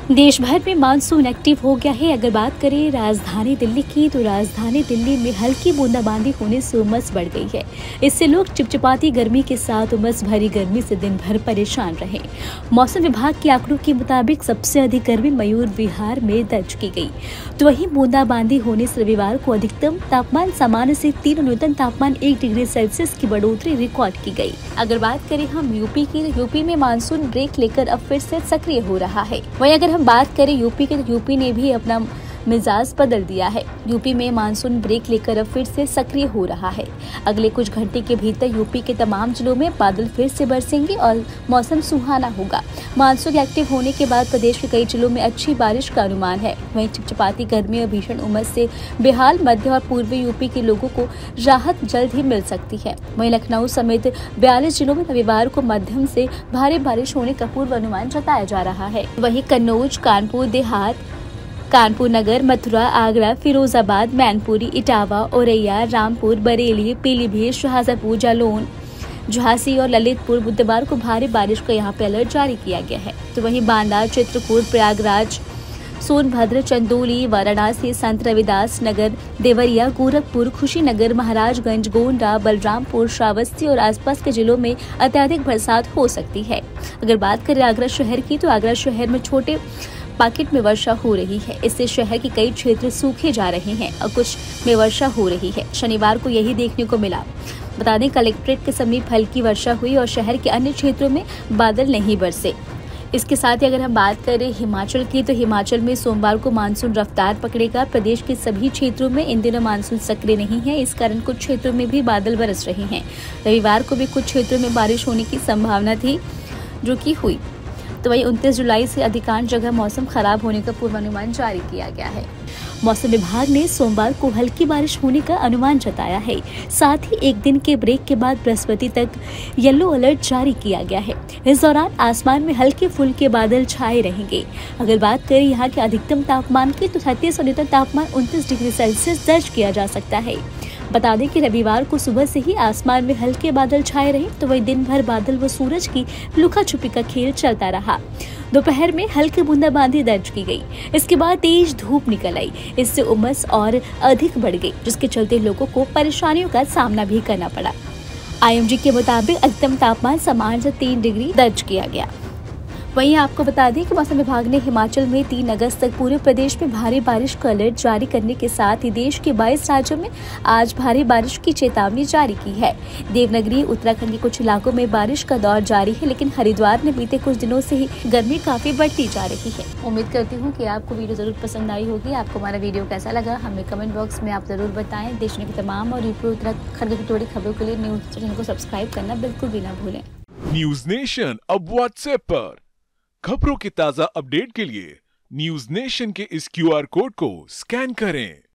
देश भर में मानसून एक्टिव हो गया है। अगर बात करें राजधानी दिल्ली की, तो राजधानी दिल्ली में हल्की बूंदाबांदी होने से उमस बढ़ गई है। इससे लोग चिपचिपाती गर्मी के साथ उमस भरी गर्मी से दिन भर परेशान रहे। मौसम विभाग के आंकड़ों के मुताबिक सबसे अधिक गर्मी मयूर विहार में दर्ज की गई। तो वहीं बूंदाबांदी होने से रविवार को अधिकतम तापमान सामान्य से 3 और न्यूनतम तापमान 1 डिग्री सेल्सियस की बढ़ोतरी रिकॉर्ड की गई। अगर बात करें हम यूपी की, तो यूपी में मानसून ब्रेक लेकर अब फिर से सक्रिय हो रहा है। वहीं अगर हम बात करें यूपी की, तो यूपी ने भी अपना मिजाज बदल दिया है। यूपी में मानसून ब्रेक लेकर अब फिर से सक्रिय हो रहा है। अगले कुछ घंटे के भीतर यूपी के तमाम जिलों में बादल फिर से बरसेंगे और मौसम सुहाना होगा। मानसून एक्टिव होने के बाद प्रदेश के कई जिलों में अच्छी बारिश का अनुमान है। वहीं चिपचिपाती गर्मी और भीषण उमस से बेहाल मध्य और पूर्वी यूपी के लोगों को राहत जल्द ही मिल सकती है। वहीं लखनऊ समेत 42 जिलों में रविवार को मध्यम से भारी बारिश होने का पूर्वानुमान जताया जा रहा है। वहीं कन्नौज, कानपुर देहात, कानपुर नगर, मथुरा, आगरा, फिरोजाबाद, मैनपुरी, इटावा, औरैया, रामपुर, बरेली, पीलीभीत, शाहजहांपुर, जालौन, झांसी और ललितपुर बुधवार को भारी बारिश का यहाँ पे अलर्ट जारी किया गया है। तो वहीं बांदा, चित्रकूट, प्रयागराज, सोनभद्र, चंदौली, वाराणसी, संत रविदास नगर, देवरिया, गोरखपुर, खुशीनगर, महाराजगंज, गोंडा, बलरामपुर, श्रावस्ती और आसपास के जिलों में अत्यधिक बरसात हो सकती है। अगर बात करें आगरा शहर की, तो आगरा शहर में छोटे पॉकेट में वर्षा हो रही है। इससे शहर के कई क्षेत्र सूखे जा रहे हैं और कुछ में वर्षा हो रही है। शनिवार को यही देखने को मिला। बता दें, कलेक्ट्रेट के समीप हल्की वर्षा हुई और शहर के अन्य क्षेत्रों में बादल नहीं बरसे। इसके साथ ही अगर हम बात करें हिमाचल की, तो हिमाचल में सोमवार को मानसून रफ्तार पकड़ेगा। प्रदेश के सभी क्षेत्रों में इन दिनों मानसून सक्रिय नहीं है। इस कारण कुछ क्षेत्रों में भी बादल बरस रहे हैं। रविवार को भी कुछ क्षेत्रों में बारिश होने की संभावना थी, जो कि हुई। तो वहीं 29 जुलाई से अधिकांश जगह मौसम खराब होने का पूर्वानुमान जारी किया गया है। मौसम विभाग ने सोमवार को हल्की बारिश होने का अनुमान जताया है। साथ ही एक दिन के ब्रेक के बाद बृहस्पति तक येलो अलर्ट जारी किया गया है। इस दौरान आसमान में हल्के फुल्के बादल छाए रहेंगे। अगर बात करें यहाँ के अधिकतम तापमान की, तो 36 और न्यूनतम तापमान 29 डिग्री सेल्सियस दर्ज किया जा सकता है। बता दें कि रविवार को सुबह से ही आसमान में हल्के बादल छाए रहे, तो वही दिन भर बादल व सूरज की लुका छुपी का खेल चलता रहा। दोपहर में हल्की बूंदाबांदी दर्ज की गई। इसके बाद तेज धूप निकल आई। इससे उमस और अधिक बढ़ गई, जिसके चलते लोगों को परेशानियों का सामना भी करना पड़ा। आईएमडी के मुताबिक अधिकतम तापमान सामान्य से 3 डिग्री दर्ज किया गया। वहीं आपको बता दें कि मौसम विभाग ने हिमाचल में 3 अगस्त तक पूरे प्रदेश में भारी बारिश का अलर्ट जारी करने के साथ ही देश के 22 राज्यों में आज भारी बारिश की चेतावनी जारी की है। देवनागरी, उत्तराखंड के कुछ इलाकों में बारिश का दौर जारी है, लेकिन हरिद्वार में बीते कुछ दिनों से ही गर्मी काफी बढ़ती जा रही है। उम्मीद करती हूँ कि आपको वीडियो जरूर पसंद आई होगी। आपको हमारा वीडियो कैसा लगा हमें कमेंट बॉक्स में आप जरूर बताएं। देश की तमाम और यूपी उत्तराखंड की बड़ी खबरों के लिए न्यूज चैनल को सब्सक्राइब करना बिल्कुल भी ना भूलें। न्यूज नेशन अब व्हाट्सएप पर खबरों के ताजा अपडेट के लिए न्यूज नेशन के इस QR कोड को स्कैन करें।